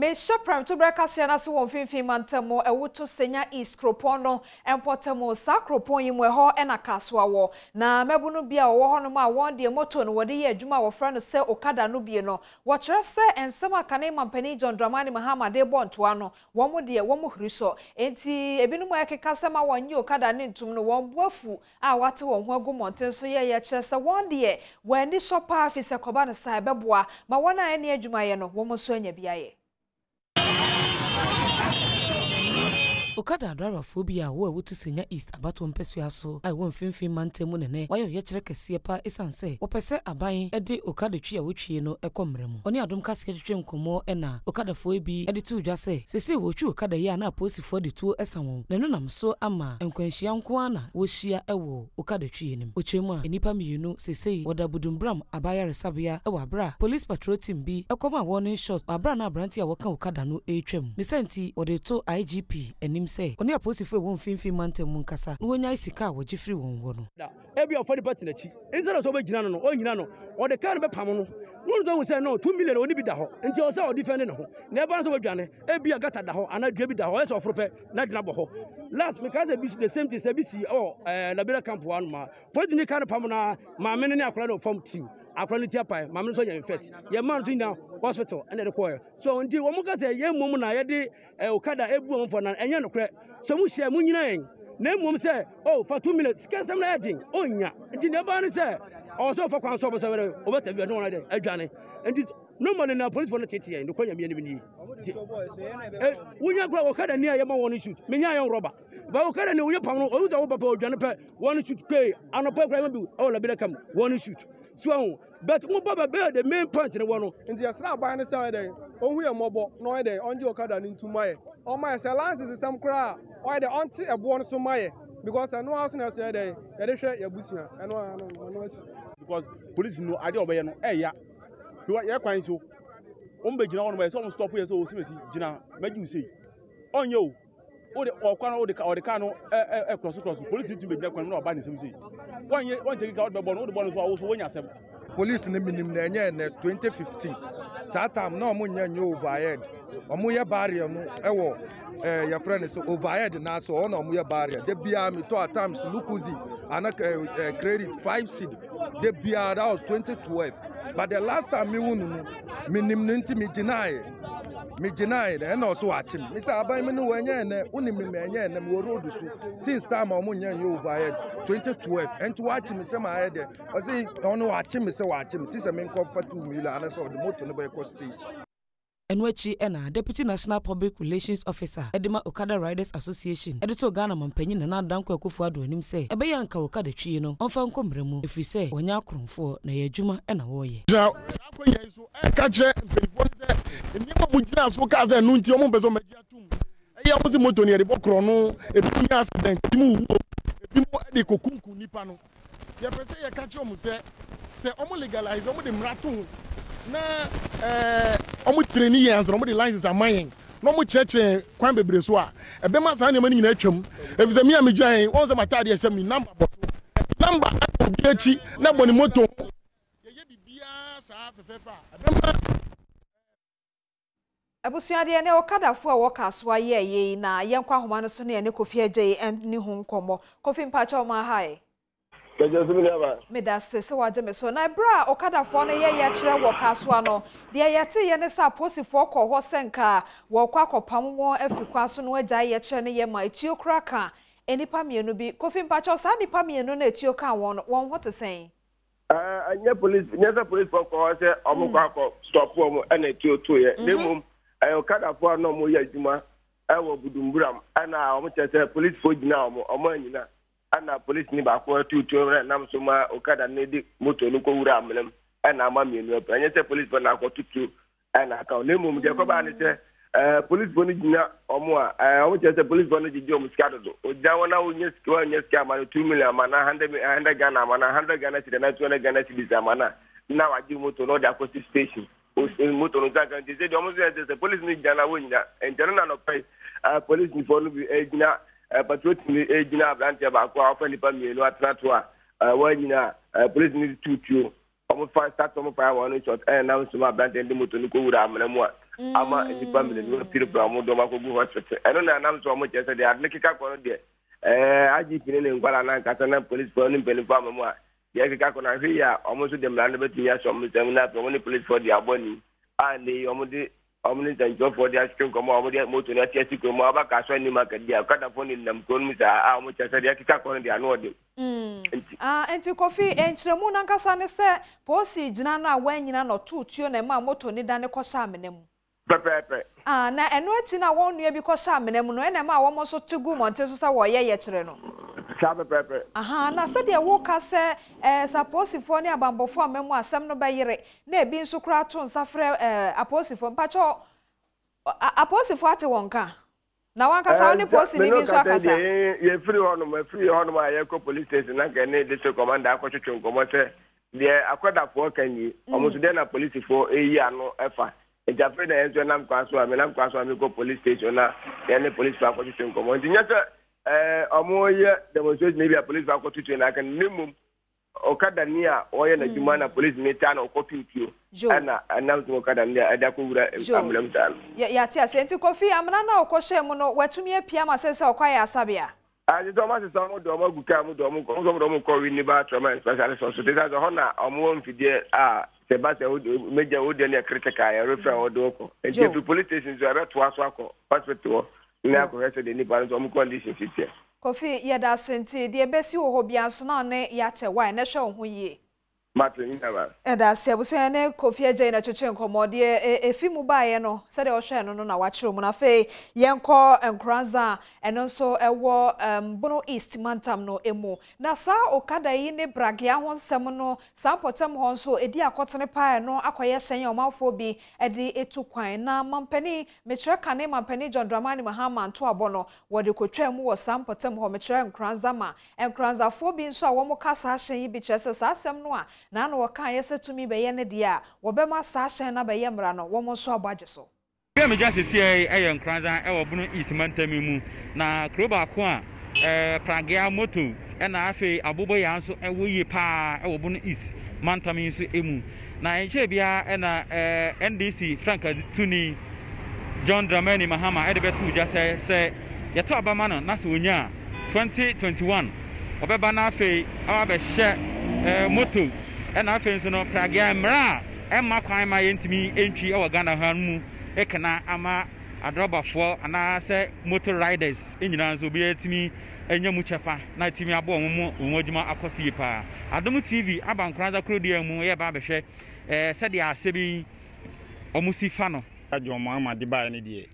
Me Premotobre Kasee na so won finfin mantamo ewoto senya East Kropono empotamo sa Kropon yimwe ho na Kasoa wo na mebunu bia wo ho no ma won de moto no wode ye adwuma wo fra no se okada no bie no wo kire se ensema kane mampani John Dramani Mahama de bontoa no wo mo de wo mo hriso enti ebinum ekeka se ma won yi okada ne ntum no won boafu a wate won ho agumonten so ye kire se won de wani sopa afise koba no sa beboa ma wona ene adwuma ye no wo mo so anya bia ye okada driver phobia wo ewotu senya East abato mpesua so ai won finfin mantemu nene wayo ye kire kese pa esanse wo pese aban ede okada twi a wotwie no ekomremu oni Adom Kasee twetwe nkomo na okada fo bi ede tu dwa se sese wo twi okada ye na posifo de tu esanwo nenu nam so ama enkwanhia nko ana wo hia ewo okada twie nim ochemu a enipa mienu sese woda budumbram abaya resabia ewo abra police patrol team bi ekoma warning shot abra na abranti a woka okada no etwem ne senti wode to IGP say oni aposifo won finfin mantemu nkasa no wonya isika wo gifiri won wo no ebi ofo de party na chi instead so be gina no o nyina no o de kan be pam no no zo say no 2 million oni bi da ho nti o say o defend no ho na e ba so badwane ebi agata da ho ana dua bi da ho e so ofro pe na dina bo ho last because e bi the same thing say bi si labira camp one ma for ni kan pam na ma me ne akora no form team akora no tia pai ma me so ya infect ye man so na hospital and the choir so nti wo mo ka say ye mom na ye de okada ebu on for na enye no kre so mu hia mu nyina en na mom say oh for 2 minutes scarce am na edin onya nti ne ba ni say o so for kwan so bo say o beta bi no na de adwane nti normally na police for no tete en ko nya me ni wunya gwa okada ni aye ma won shoot me nya yon roba ba okada ni wunya pam no o wo papa odwane pe won shoot pay anopa kwa bi o la bi da kam won shoot so but mo baba be the main point ne wono nti yesra ban ne say dey ohu ye mobo no dey onje okada ni ntumaye o ma say license system kra o dey onti ebo no so maye because no house na say dey ye dey hwe ye busua no because police no ade obeye no ya ye kwan so o mbe gina wono be so stop ye so o simesi gina magi usei onye o de okwan o de ka no cross police team be gina kwan no oba ni simesi won take ka o be bo no o de bo no so wo so wonya asem police ne minim na enye na 2015 that time na omo nya overhead omo ye barrier no ewo your friend so overhead na so ona omo ye barrier de bia me to at times lukuzi ana credit 5 seed de bia that was 2012 but the last time me wonu minim nti me ginae na also achim me say aban me no wenye na unim me enye na me road so since time omo nya overhead 2012 and to watch me say my head I say ono watch me say watch me this me come for 2 million and so the motor no be cost station enwechi ena Deputy National Public Relations Officer Edema Okada Riders Association edito Ghana mampanyin na danko akufo ado anim say ebe yanka okada twie no onfa nkomremu efri say wonya akromfo na ye adwuma ena wo ye sakoyen so ka je mpenifo say enima mu gina so ka say no nti omo bezo magi atum eya mo si moto ne de bokro no ebi nya accident mu wo ebi mo de kokunku nipa no ye pese ye ka kiro mu say omo legalize omo de mrato na omo training years omo de license amayen no omo cheche kwan bebre so a ebe ma sa ne mani nyina atwam efize mi amegyan won se matade ye sem ni number boso number obi achi na boni moto ye bibia sa fefefa ebe ma abusuade ne okada fo a wo Kasoa ye na yenkwa homa no so ne ne Kofi Agye ni ho nkomo Kofi mpacha o ma hai Midday se waje me so na bra okada fo no ye kire wo Kasoa no de ye te ye ne sa posifo kọ ho senka wo kwa kopam wo afikwa so no agya ye kire ne ye ma etio kra ka enipa mienu bi Kofi mpacha sa nipa mienu na etio ka won ho te sen anya police for ko se omo kwa stop wo na etio to ye demum okada fo no mo ye adwuma wo budumburam ana omo chese police fo gina omo anyina ana police ni ba ko tutu nam so ma okada ne di moto no ko wura amlem ana ma mienu pa anya se police na ko tutu ana ka ne mum je ko ba ni se police bo ni gina omo omo chese police bo no jiji omo skado do o ja wona wo nya ska ma 2 million ma na 100 Ghana ma na 100 Ghana cedi na 200 Ghana cedi ma na na wa ji moto no da ko station o moto no za kan se de omo se police ni gina wo nya enjana na no pay police ni fo no bi gina patriotism ejina abrantia ba kwa ofa nipa mienu atrato a wanyina police ni tutuo omo fa start omo pa one shot na nso ma abrantia ndi moto ni ko wura amena mu a ama nipa mele no pire bra mo do makogu hospital eno na nam so mo chese de adne kika kono de aji fini ne ngwala na nkata na police for ni pele fa mo a ye kika kono hwe ya omo so de mla no betumi ya so mo tem na pro mo ni police for de aboni and omo de omni tanjo for the action komo omo de moto na tiasi ko mo aba Kasoa ni makadi okada for ni nam ko mi sa omo chese de kika kono de anu ode enti Kofi enchiremu na nkasa ne se posi gina na wanyina no tutuo na ma moto ni dane ko sha menemu pepe na eno achi na won nua bi ko sha menemu no ena ma wo mo so tugu monte so sa wo ye chire no pepe na se de wo ka se saposifo ni abambofo amemu asem no bayire na ebi nso kura to nsafre aposifo mpacho aposifo ate wonka na wanka sa oni posi ni bi nso akasa ye free hono ma ye ko police station na ke ne district commander akotwetwe nkomo se de akwada fo kanyi omuso de na police fo eyi ano efa ejafre na enzo na Kasoa me ko police station na ye police fo akotwetwe nkomo ndinya se omo ye demonstration ne bi police fo akotwetwe na kan nimum okada ni a oye na juma na police meta na okopintio ana announce okada ni ada ko wura amlam tan ya ti asenti Kofi amna na okoshe mu no watumi apia ma sese okwaye asabia aje to ma se so mo do ma guka mu do mo ko wi ni ba trauma special so te sa ho na omo mfidie se ba se meja ode na critical ya refer odo ko e police station so ebe to aso akọ hospital ni akọ hese de ni ba so mo condition fitie Kofi yeda senti de besi wo ho bia so na ne ya che why na hwe ho yie Martin Nava eda se abuso ne Kofi agye na twetwe nkomode efimu baaye no se de o hwe no na wachiro mu na fe yenko enkranza eno nso ewo Bono East Mantam no emu na sa okada yi ne bragea ho nsem no sa potem ho nso edi akotene paa no akoye hyen omafo bi edi etukwan na mampani mekyere kane mampani John Dramani Mahama nto abono wode kotwa mu wo sa potem ho mekyere enkranza ma enkranza fo bi nso a wo mo kasa hyen yi bi kyese sa asem no a na no waka yesetumi be ye ne dia wo be ma sa hyen na be ye mra no wo mo so abagye so be me just see ayen kranza e wo Bono East Mantam mu na kroba ko a pragea moto e na afi abobo ya nso e wo yi pa e wo Bono East Mantam nso emu na enche bia e na NDC Frank Tuni John Dramani Mahama e de betu just say ye to abama no na so onya 2021 obeba na afi awa be hye moto e na afi nso no pragea mra e ma kwan ma yentimi entwi e wo Ghana han mu e kana ama adrobafo ana se motor riders enyina nso bi etimi enya mu chefa na etimi abo omo adwuma akosi pa Adom TV abankranza krodia mu ye ba behwe se dia asebi omusi fa no ajo Muhammad ba ne die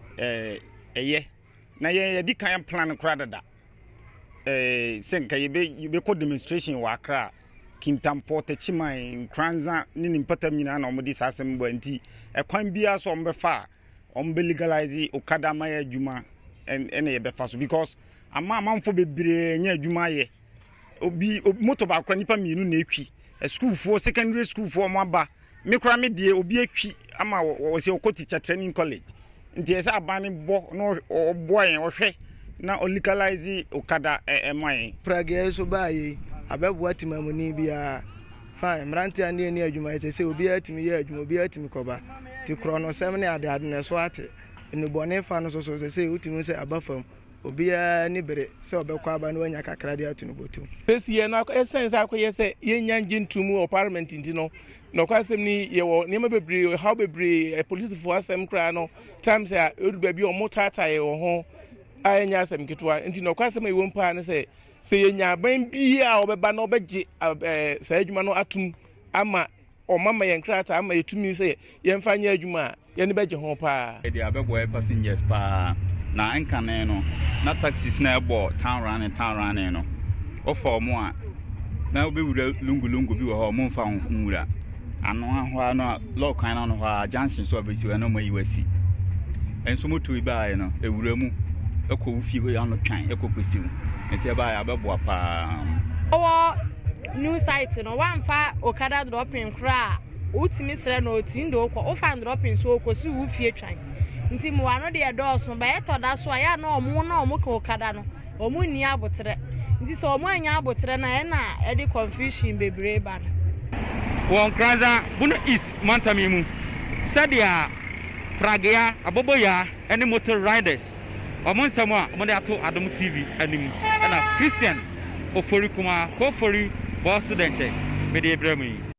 eye na ye di kan plan kra dada senka ye ko demonstration wa Accra Kintampo Techiman Kranza nini mpatam nyina na omodi sasem bo anti ekwan bia so ombefa legalize okada ma ya adwuma ene ye befa so because amamfo bebre nya adwuma ye obi moto ba akra nipa mienu na etwi school for secondary school for mo aba me kra me die obi etwi ama wo se okoti teacher training college nti esa abane bo no boy wo hwe na legalize okada man prage so baye abebua timamuni bia fine mranti ane ni adwuma ese obi atimi ye adwuma obi atimi koba ti krono sem ne ade ne so ate enubone fa no so se utimi se abafam obi ani bere se obekwa aba no anya kakra de atunu botu pesi ye no essence akoye se ye nyanji ntumu o parliament ndi no no kwasem ni ye wo ne mabebre how bebre police for asem kra no times a oduba bi o motata ye wo ho anya asem kitwa ndi no kwasem ye wo mpa ne se yenya ban bia obeba na obegye sa adwuma no atum ama omama yenkrata ama yetumi se yemfa nya adwuma ye ne begye ho pa e dia bebo passengers pa na enkane no na taxis na ebo town running no ofo mo a na obewura lungu bi wo ho mo mfa nwura ano ahwa no lokan no ho junction so abesi we no mo yiwasi enso moto ibae no ewura mu ekọ ufi ho ya no twan ekokwesiu enti ba ya bebo pa owo new site no wamfa okada dropping kra utimi sere no otindo okọ ofa dropping so okosi ufie twan nti mo ano de edoso ba etoda so ya na omo ka okada no omo ni abotre nti so omo anya abotre na na e de confusion bebre ba no won kranza Bono East Mantam mu sadia pragea aboboya any motor riders omo nsɛm a mo de ato Adom TV anim na Christian ofori kuma ko ofori boss denche me de ebremu